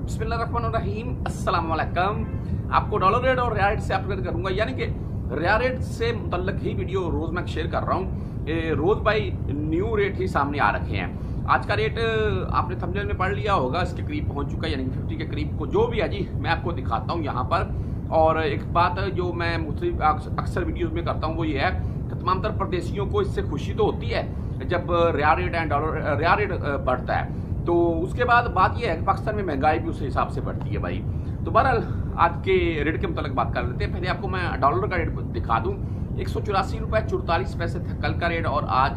बिस्मिल्लाहिर्रहमानिर्रहीम, अस्सलाम वालेकुम। आपको डॉलर रेट और रिया रेट से अपडेट करूंगा, यानी कि रिया रेट से मुतल्लिक ही वीडियो रोज मैं शेयर कर रहा हूँ। रोज भाई न्यू रेट ही सामने आ रखे हैं। आज का रेट आपने थंबनेल में पढ़ लिया होगा, इसके करीब पहुंच चुका है, यानी कि 50 के करीब को जो भी है जी मैं आपको दिखाता हूँ यहाँ पर। और एक बात जो मैं मुख्तलिफ अक्सर वीडियोज में करता हूँ वो ये है कि तमाम तर परदेशियों को इससे खुशी तो होती है जब riyal rate and dollar riyal rate बढ़ता है, तो उसके बाद बात यह है कि पाकिस्तान में महंगाई भी उस हिसाब से बढ़ती है भाई। तो बहरहाल आज के रेट के मुताबिक बात कर लेते हैं। पहले आपको मैं डॉलर का रेट दिखा दूं। 184 रुपये 44 पैसे था कल का रेट, और आज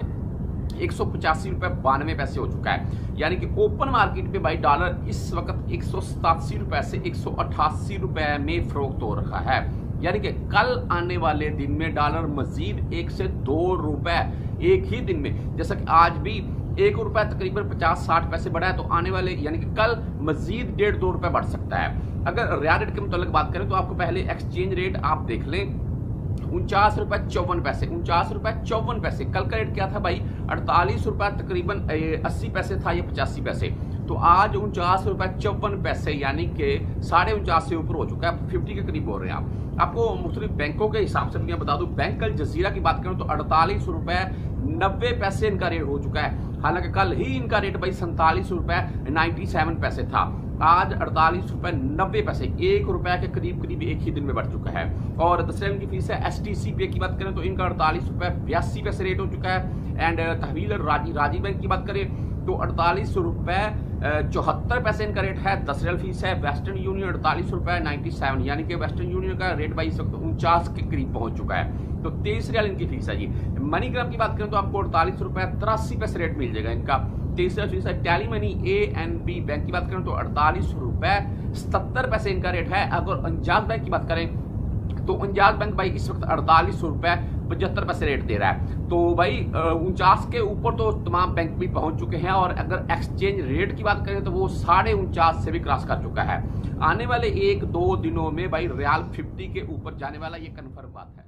185 रुपये 92 पैसे हो चुका है। यानी कि ओपन मार्केट में भाई डॉलर इस वक्त 187 रुपये से 188 रुपये में फरोख्त हो रखा है। यानी कि कल आने वाले दिन में डॉलर मजीद 1 से 2 रुपए एक ही दिन में, जैसा कि आज भी 1 रुपया तकरीबन 50-60 पैसे बढ़ा है, तो आने वाले यानी कि कल मजीद 1.5-2 रुपए बढ़ सकता है। अगर रिया रेट के मुताबिक बात करें तो आपको पहले एक्सचेंज रेट आप देख लें, 49 रुपये 54 पैसे, 49 रुपये 54 पैसे। कल का रेट क्या था भाई? 48 रुपये तकरीबन 80 पैसे था या 85 पैसे। तो आज 49 रुपये 54 पैसे, यानी कि 49.5 से ऊपर हो चुका है, 50 के करीब हो रहे हैं आप। आपको मुख्तलिफ बैंकों के हिसाब से मैं बता दूं, बैंक अल जजीरा की बात करूं तो 48 रुपये 90 पैसे इनका रेट हो चुका है। हालांकि कल ही इनका रेट भाई 47 रुपये 97 पैसे था, आज 48 रुपये 90 पैसे, 1 रुपये के करीब एक ही दिन में बढ़ चुका है। और दूसरे इनकी फीस है STCPay की बात करें तो इनका 48 रुपये 82 पैसे रेट हो चुका है। एंड तहवील राजी बैंक की बात करें तो 48 रुपये 74 पैसे इनका रेट है। 10 रियल फीस है। वेस्टर्न यूनियन 48 रुपये 97, यानी कि वेस्टर्न यूनियन का रेट भाई इस वक्त 49 के करीब पहुंच चुका है। तो 23 रियल इनकी फीस है जी। मनीग्राम की बात करें तो आपको 48 रुपये 83 पैसे रेट मिल जाएगा इनका, 23 रियल फीस है। टैली मनी ANB बैंक की बात करें तो 48 रुपये 77 पैसे इनका रेट है। अगर अंजाज बैंक की बात करें तो अंजाज बैंक भाई इस वक्त 48 रुपये 75 पैसे रेट दे रहा है। तो भाई 49 के ऊपर तो तमाम बैंक भी पहुंच चुके हैं, और अगर एक्सचेंज रेट की बात करें तो वो 49.5 से भी क्रॉस कर चुका है। आने वाले 1-2 दिनों में भाई रियाल 50 के ऊपर जाने वाला ये कन्फर्म बात है।